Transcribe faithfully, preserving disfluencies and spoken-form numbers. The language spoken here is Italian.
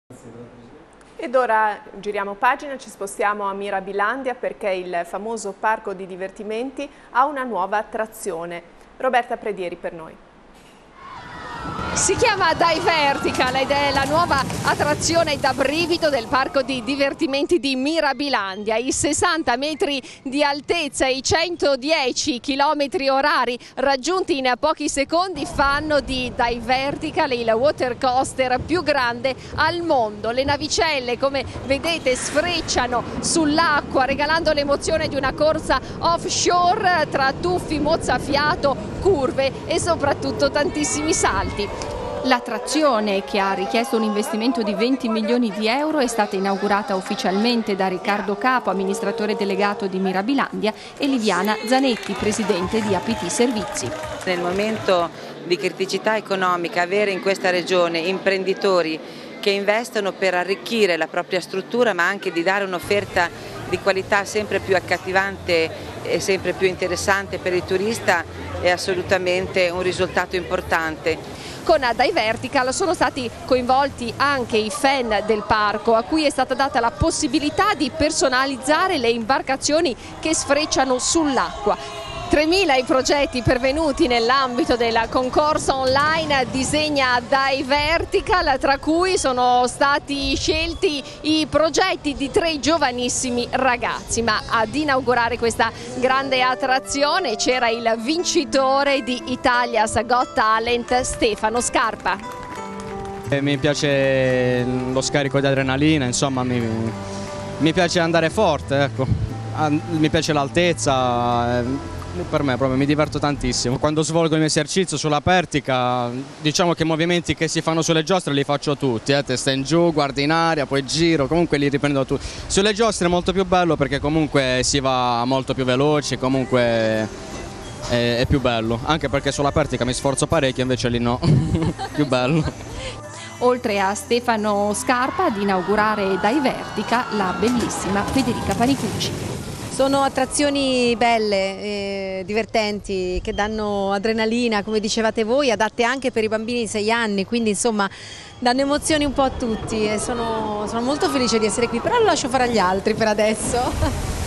Ed ora giriamo pagina, ci spostiamo a Mirabilandia perché il famoso parco di divertimenti ha una nuova attrazione. Roberta Predieri per noi. Si chiama Dive Vertical ed è la nuova attrazione da brivido del parco di divertimenti di Mirabilandia. I sessanta metri di altezza e i centodieci chilometri orari raggiunti in pochi secondi fanno di Dive Vertical il water coaster più grande al mondo. Le navicelle, come vedete, sfrecciano sull'acqua regalando l'emozione di una corsa offshore tra tuffi, mozzafiato, curve e soprattutto tantissimi salti. L'attrazione, che ha richiesto un investimento di venti milioni di euro, è stata inaugurata ufficialmente da Riccardo Capo, amministratore delegato di Mirabilandia, e Liviana Zanetti, presidente di A P T Servizi. Nel momento di criticità economica, avere in questa regione imprenditori che investono per arricchire la propria struttura, ma anche di dare un'offerta di qualità sempre più accattivante e sempre più interessante per il turista, è assolutamente un risultato importante. Con Dive Vertical sono stati coinvolti anche i fan del parco, a cui è stata data la possibilità di personalizzare le imbarcazioni che sfrecciano sull'acqua. tremila i progetti pervenuti nell'ambito del concorso online Disegna Dive Vertical, tra cui sono stati scelti i progetti di tre giovanissimi ragazzi, ma ad inaugurare questa grande attrazione c'era il vincitore di Italia's Got Talent, Stefano Scarpa. Mi piace lo scarico di adrenalina, insomma mi, mi piace andare forte, ecco. Mi piace l'altezza. Per me proprio mi diverto tantissimo. Quando svolgo il mio esercizio sulla pertica, diciamo che i movimenti che si fanno sulle giostre li faccio tutti, eh? Testa in giù, guardo in aria, poi giro, comunque li riprendo tutti. Sulle giostre è molto più bello perché comunque si va molto più veloci, comunque è, è più bello, anche perché sulla pertica mi sforzo parecchio, invece lì no, più bello. Oltre a Stefano Scarpa, ad inaugurare Dive Vertical la bellissima Federica Panicucci. Sono attrazioni belle, eh, divertenti, che danno adrenalina, come dicevate voi, adatte anche per i bambini di sei anni, quindi insomma danno emozioni un po' a tutti e sono, sono molto felice di essere qui, però lo lascio fare agli altri per adesso.